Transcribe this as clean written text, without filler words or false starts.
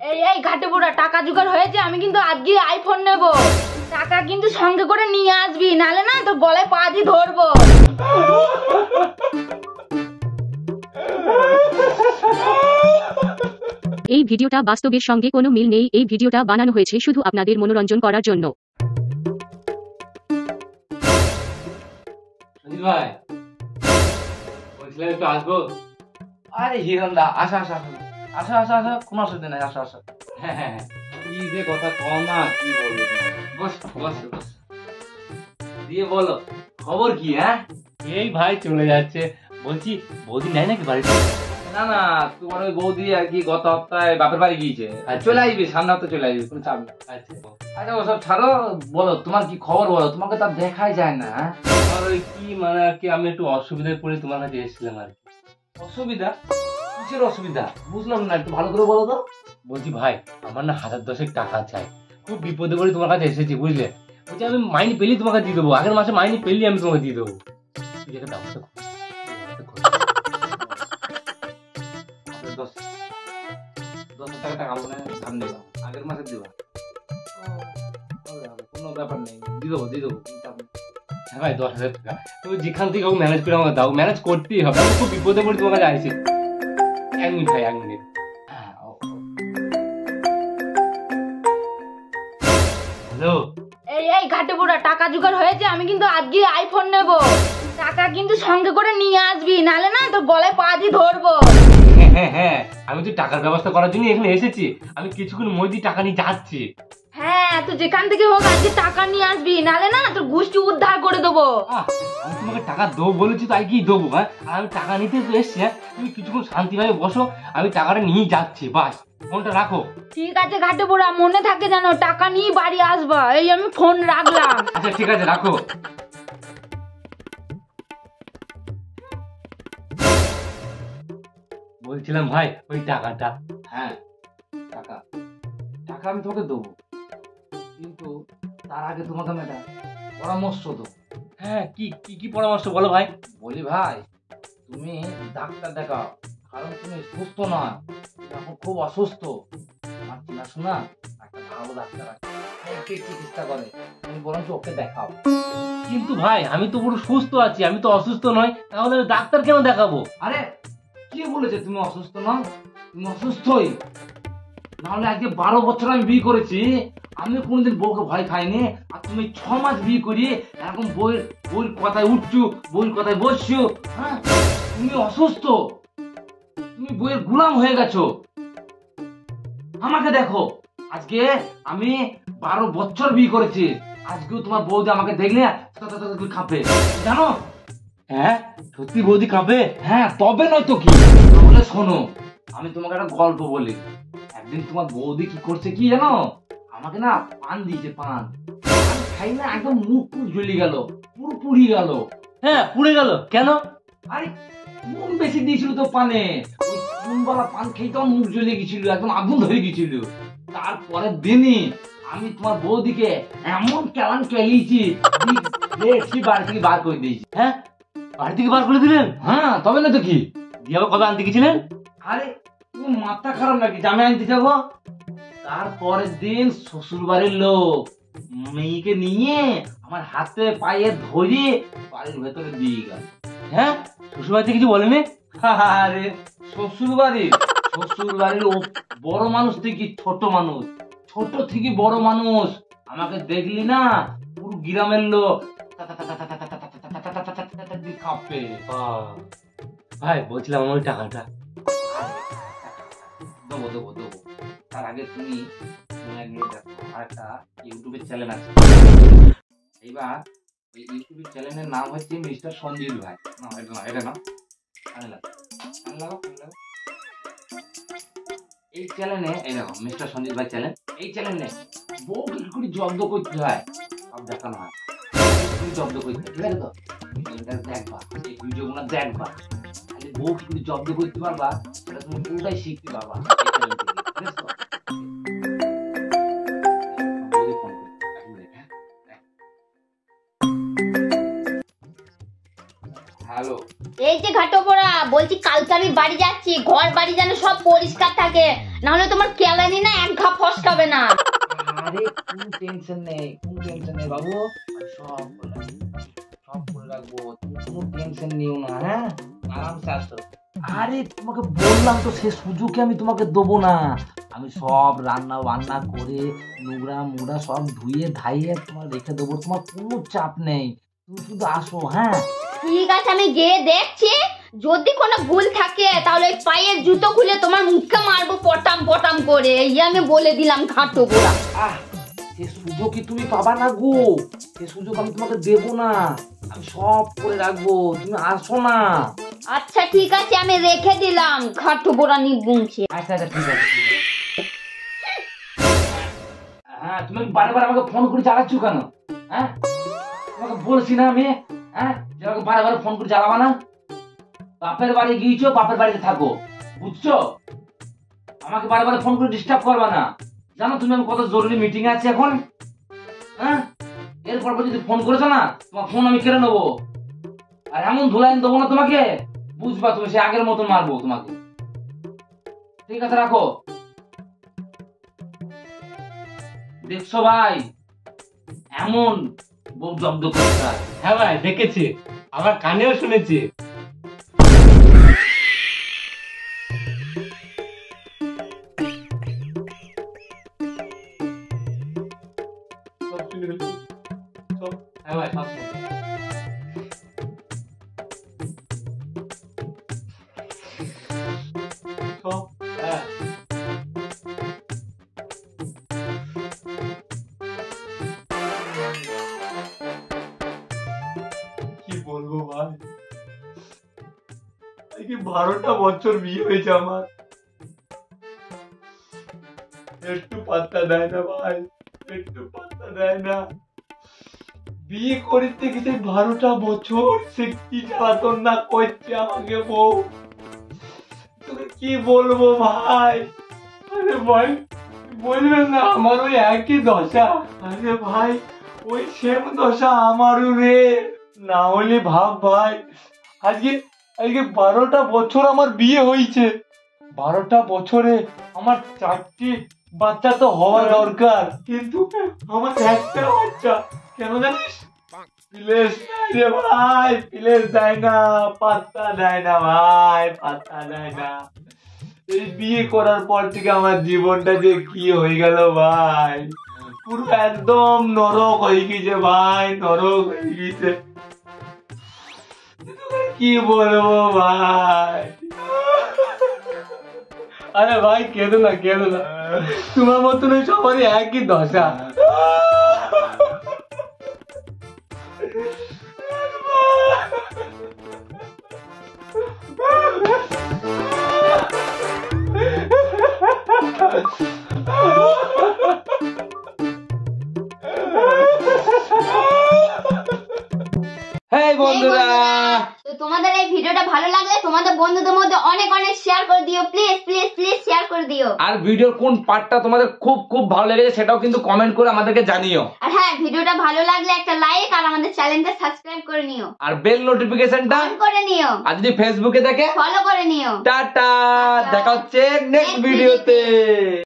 এই ঘাটে পোড়া টাকা জোগাড় হয়েছে, আমি কিন্তু আজকে আইফোন নেব। টাকা কিন্তু সঙ্গে করে নিয়ে আসবি, নালে না তোর গলায় পা দিয়ে ধরবো। এই ভিডিওটা বাস্তবের সঙ্গে কোনো মিল নেই। এই ভিডিওটা বানানো হয়েছে শুধু আপনাদের মনোরঞ্জন করার জন্য। সঞ্জিত ভাই বলছিলাম একটু আসবো। আরে হিরণ দা, আসা আসা আসা আসা আসা, কোনো অসুবিধা নাই, আসা আসা। হ্যাঁ, কি যে কথা কম না, কি বলবো। বস বস বস, দিয়ে বলো খবর কি? হ্যাঁ এই ভাই চলে যাচ্ছে। বলছি বৌদি নাই নাকি বাড়িতে? না না, তোমার ওই বৌদি আর কি গত সপ্তাহে বাপের বাড়ি গিয়েছে। চলে আসবি, সামনে হপ্তাহে চলে আসবি, কোনো চাপ নেই। আচ্ছা ওসব ছাড়ো, বলো তোমার কি খবর বলো, তোমাকে তার দেখাই যায় না। আমার ওই কি মানে আর কি, আমি একটু অসুবিধায় পড়ে তোমার কাছে এসেছিলাম আর কি। অসুবিধা? কিসের অসুবিধা বুঝলাম না, একটু ভালো করে বলো তো। বলছি ভাই, আমার না 1010 টাকা চাই, খুব বিপদে পড়ে তোমার কাছে এসেছি বুঝলে। বলছি আমি মাইনে পেলি তোমাকে দিয়ে দেবো, আগের মাসে মাইনে পেলি আমি তোমাকে দিয়ে দেবো। তুই একটা ব্যবস্থা কর। 10,000 টাকা মনে ধান দেবা, আগের মাসে দেবা। কোনো ব্যাপার নেই, দিয়ে দেবো। হ্যাঁ ভাই 10,000 টাকা তুমি যেখান থেকে হোক ম্যানেজ করে আমাকে দাও, ম্যানেজ করতেই হবে, আমি খুব বিপদে পড়ে তোমার কাছে আইছি। 1 মিনিট ভাই, 1 মিনিট। হ্যালো, এই ঘাটে পোড়া টাকা জোগাড় হয়েছে, আমি কিন্তু আজকে আইফোন নেব। টাকা কিন্তু সঙ্গে করে নিয়ে আসবি, নালে না তোর গলায় পা দিয়ে ধরবো। হ্যাঁ আমি তো টাকার ব্যবস্থা করার জন্য এখানে এসেছি, আমি কিছুক্ষণ মধ্যে টাকা নিয়ে যাচ্ছি। হ্যাঁ তুই যেখান থেকে হোক আজকে টাকা নিয়ে আসবি, নালে না তোর গোষ্ঠী উদ্ধার করে দেবো। আমি তোমাকে টাকা দেবো বলেছি তাই কি দেবো? হ্যাঁ, আর আমি টাকা নিতে তো এসছি। হ্যাঁ, তুমি কিছুক্ষণ শান্তিভাবে বসো, আমি টাকাটা নিয়ে যাচ্ছি, বাস ফোনটা রাখো। ঠিক আছে ঘাটে পোড়া, মনে থাকে জানো টাকা নিয়ে বাড়ি আসবা। এই আমি ফোন রাখলাম। আচ্ছা ঠিক আছে, রাখো। বলছিলাম ভাই ওই টাকাটা। হ্যাঁ টাকা আমি তোমাকে দেবো, কিন্তু তার আগে তোমাকে আমি একটা পরামর্শ দেবো। হ্যাঁ কি কি কি পরামর্শ বলো ভাই। বলি ভাই, তুমি ডাক্তার দেখাও, কারণ তুমি সুস্থ নয়, এখন খুব অসুস্থ। আমার চেনাশোনা একটা ভালো ডাক্তার আছে, চিকিৎসা করে, তুমি বরঞ্চ ওকে দেখাও। কিন্তু ভাই আমি তো পুরো সুস্থ আছি, আমি তো অসুস্থ নয়, তাহলে ডাক্তার কেন দেখাবো? আরে কে বলেছে তুমি অসুস্থ নও? তুমি অসুস্থই। নাহলে আজকে 12 বছর আমি বিয়ে করেছি, আমি কোনোদিন বউকে ভয় খাইনি। আর তুমি 6 মাস বিয়ে করি এরকম বউর কথায় উঠছো, বউর কথায় বসছো। হ্যাঁ তুমি অসুস্থ, তুমি বউয়ের গোলাম হয়ে গেছো। আমাকে দেখো, আজকে আমি 12 বছর বিয়ে করেছি, আজকেও তোমার বৌদি আমাকে দেখলে খাবে, জানো? হ্যাঁ সত্যি বৌদি কাঁপে? হ্যাঁ তবে নয় তো কি। তাহলে শোনো, আমি তোমাকে একটা গল্প বলি। একদিন তোমার বৌদি কি করছে কি জানো, আমাকে না পান দিয়েছে, পান খাই না একদম মুখ জ্বলে গেল, পুরো পুড়ে গেল। হ্যাঁ পুড়ে গেল কেন? আরে নুন বেশি দিয়েছিল তো পানে, ওই নুনওয়ালা পান খেয়ে তো মুখ জ্বলে গেছিল, একদম আগুন ধরে গেছিল। তারপরের দিনই আমি তোমার বৌদিকে এমন কেলান কেলিয়েছি, বাড়ি থেকে বার করে দিয়েছি। হ্যাঁ বাড়ি থেকে বার করে দিলেন? হ্যাঁ তবে না তো কি। দিয়ে আবার কবে আনতে গেছিলেন? আরে তুমি মাথা খারাপ নাকি, জামে আনতে যাবো? তারপরের দিন শ্বশুর বাড়ির লোক মেয়েকে নিয়ে আমার হাতে পায়ে ধরে বাড়ির ভেতরে দিয়ে গেল। হ্যাঁ শ্বশুর বাড়িতে কিছু বলেনি? আরে শ্বশুর বাড়ির বড় মানুষ থেকে ছোট মানুষ, ছোট থেকে বড় মানুষ আমাকে দেখলি না পুরো গ্রামের লোক কাঁপে। ভাই বলছিলাম আমার টাকাটা। দেবো দেবো দেবো, তার আগে তুমি আর একটা ইউটিউবের চ্যানেল আছে। এইবার ওই ইউটিউবের চ্যানেলের নাম হচ্ছে মিস্টার সঞ্জিত ভাই। না এটা না, এই চ্যানেলে এই দেখো মিস্টার সঞ্জিত ভাই চ্যানেল। এই চ্যানেলে বউ কি করে জব্দ করতে হয় সব দেখানো হয়, জব্দ করতে। ঠিক আছে তো, দেখবা এই ভিডিওগুলো দেখবা, তাহলে বউ কি করে জব্দ করতে পারবা সেটা তুমি পুরোটাই শিখতে পারবা। হ্যালো, এই যে ঘাটো পোড়া, বলছি কালকে আমি বাড়ি যাচ্ছি, ঘর বাড়ি যেন সব পরিষ্কার থাকে, নাহলে তোমার কেলানি না না। আরে কোন টেনশন নেই বাবু, আমি সব করে রাখবো, তুমি কোনো টেনশন নিও না। হ্যাঁ, আরামসে আসো। আরে তোমাকে বললাম তো, সে সুযোগে আমি তোমাকে দেবো না। আমি সব রান্না বান্না করে নোংরা মোংরা সব ধুয়ে ধাইয়ে তোমার রেখে দেবো, তোমার কোনো চাপ নেই, তুমি শুধু আসো। হ্যাঁ ঠিক আছে, আমি গিয়ে দেখছি, যদি কোনো ভুল থাকে তাহলে ওই পায়ের জুতো খুলে তোমার মুখে মারবো পটাম পটাম করে, এই আমি বলে দিলাম ঘাটো গোড়া। সে সুযোগ কি তুমি পাবা না গো, সে সুযোগ আমি তোমাকে দেবো না, আমি সব করে রাখবো, তুমি আসো না। আচ্ছা ঠিক আছে, আমি রেখে দিলাম ঘাটো গোড়া নিবুংছে। আচ্ছা ঠিক আছে। হ্যাঁ, তুমি বারবার আমাকে ফোন করে জ্বালাচ্ছ কেন? হ্যাঁ, তোমাকে বলছি না আমি, হ্যাঁ, যে আমাকে বারবার ফোন করে জ্বালাবা না। বাপের বাড়ি গিয়েছো, বাপের বাড়িতে থাকো, বুঝছো? আমাকে বারবার ফোন করে ডিস্টার্ব করবা না। জানো তুমি আমি কত জরুরি মিটিং এ আছি এখন। হ্যাঁ, এরপর যদি ফোন করেছো না, তোমার ফোন আমি কেড়ে নেবো, আর এমন ধুলাইন দেবো না তোমাকে, বুঝবা তুমি, সে আগের মতন মারবো তোমাকে। ঠিক আছে, রাখো। দেখছো ভাই, এমন বউ জব্দ করছে। হ্যাঁ ভাই, দেখেছি, আমার কানেও শুনেছি। হ্যাঁ ভাই, সব শুনেছি। হ্যাঁ, কি বলবো ভাই, আজকে 12টা বছর বিয়ে হয়েছে আমার, একটু পাত্তা দেয় না ভাই, একটু পাত্তা দেয় না। বিয়ে করতে গেছে 12টা বছর, সে কি জ্বালাতন না করছে আমাকে বউ, তোকে কি বলবো ভাই। আরে ভাই বলবেন না, আমার ওই একই দশা। আরে ভাই, ওই সেম দশা আমারও রে। না হলে ভাব ভাই, আজকে 12টা বছর আমার বিয়ে হয়েছে, 12টা বছরে আমার 4টি বাচ্চা তো হওয়া দরকার, কিন্তু আমার একটা বাচ্চা, কেন জানিস? প্লেস রে ভাই, প্লেস দেয় না, পাত্তা দেয় না ভাই, পাত্তা দেয় না। এই বিয়ে করার পর থেকে আমার জীবনটা যে কি হয়ে গেল ভাই, পুরো একদম নরক হয়ে গেছে ভাই, নরক হয়ে গেছে, কি বলবো ভাই। আরে ভাই কেঁদো না, তোমার মতন সবারই একই দশা। হেই বন্ধুরা, তো তোমাদের এই ভিডিওটা ভালো লাগলে তোমাদের বন্ধুদের মধ্যে অনেক অনেক শেয়ার করে দিও, প্লিজ প্লিজ প্লিজ শেয়ার করে দিও। আর ভিডিওর কোন পার্টটা তোমাদের খুব খুব ভালো লেগেছে সেটাও কিন্তু কমেন্ট করে আমাদেরকে জানিও। আর হ্যাঁ, ভিডিওটা ভালো লাগলে একটা লাইক আর আমাদের চ্যানেলটা সাবস্ক্রাইব করে নিও, আর বেল নোটিফিকেশনটা অন করে নিও, আর যদি ফেসবুকে দেখে ফলো করে নিও। টাটা, দেখা হচ্ছে নেক্সট ভিডিওতে।